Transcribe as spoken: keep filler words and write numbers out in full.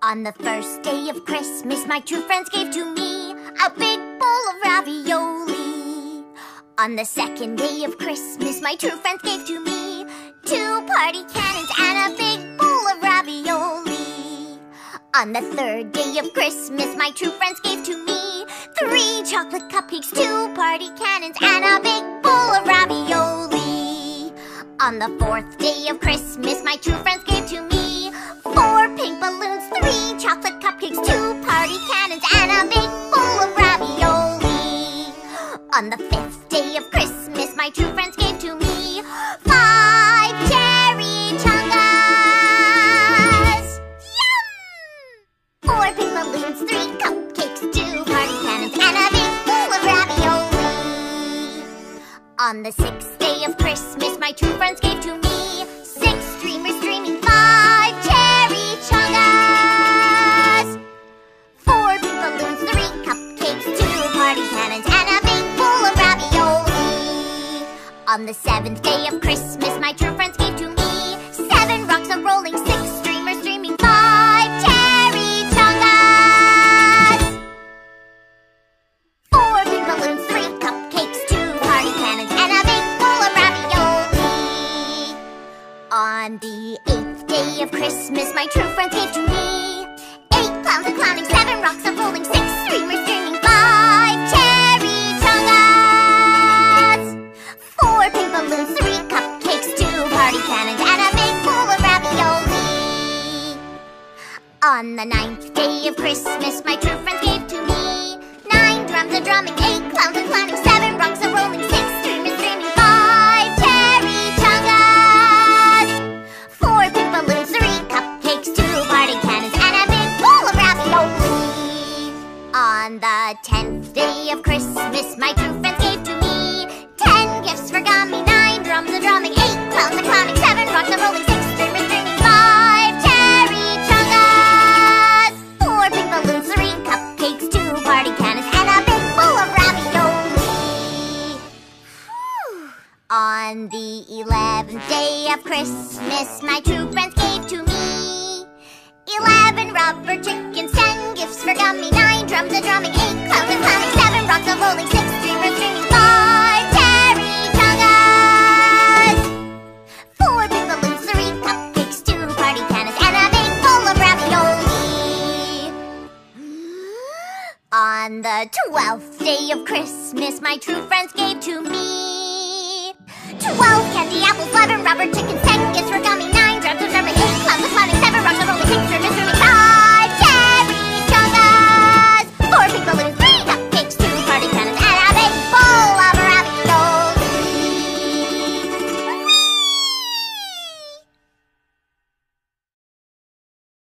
On the first day of Christmas, my true friends gave to me a big bowl of ravioli. On the second day of Christmas, my true friends gave to me two party cannons and a big bowl of ravioli. On the third day of Christmas, my true friends gave to me three chocolate cupcakes, two party cannons, and a big bowl of ravioli. On the fourth day of Christmas, my true friends gave to me four pink balloons, three chocolate cupcakes, two party cannons, and a big bowl of ravioli. On the fifth day of Christmas, my true friends gave to me five cherry chungas. Yum! Four pink balloons, three cupcakes, two party cannons, and a big bowl of ravioli. On the sixth day of Christmas, my true friends gave to me six streamers streaming, five cherry chungas, four pink balloons, three cupcakes, two party cannons, and a big bowl of ravioli. On the seventh day of Christmas, my true friends gave to me seven rocks of rolling, six streamers streaming, five cherry chungas, four pink balloons, three cupcakes, two party cannons, and a big bowl of ravioli. On the eighth day of Christmas, my true friends gave to me eight clowns and clowning, seven rocks of rolling, six streamers streaming, five cherry chungas, four pink balloons, three cupcakes, two party cannons, and a big bowl of ravioli. On the ninth day of Christmas, my true friends gave to me nine drums a drumming, eight clowns and clowning, seven rocks a rolling, six streamers streaming, five cherry chungas, four pink balloons, three cupcakes, two party cannons, and a big bowl of ravioli. On the tenth day of Christmas, my true friends gave to me ten gifts for Gummy, nine drums a drumming, eight clowns a clowning, seven rocks a rolling, six streamers streaming, five cherry chungas, four pink balloons, three cupcakes, two party cannons, and a big bowl of ravioli. Whew. On the eleventh day of Christmas, my true friends gave to me eleven rubber chickens, ten gifts for Gummy, nine drums a drumming, eight clowns a clowning, seven rocks a rolling, six streamers streaming, five cherry chungas, four pink balloons, three cupcakes, two party cannons, and a big bowl of ravioli. On the twelfth day of Christmas, my true friends gave to me twelve candy apples, eleven rubber chickens,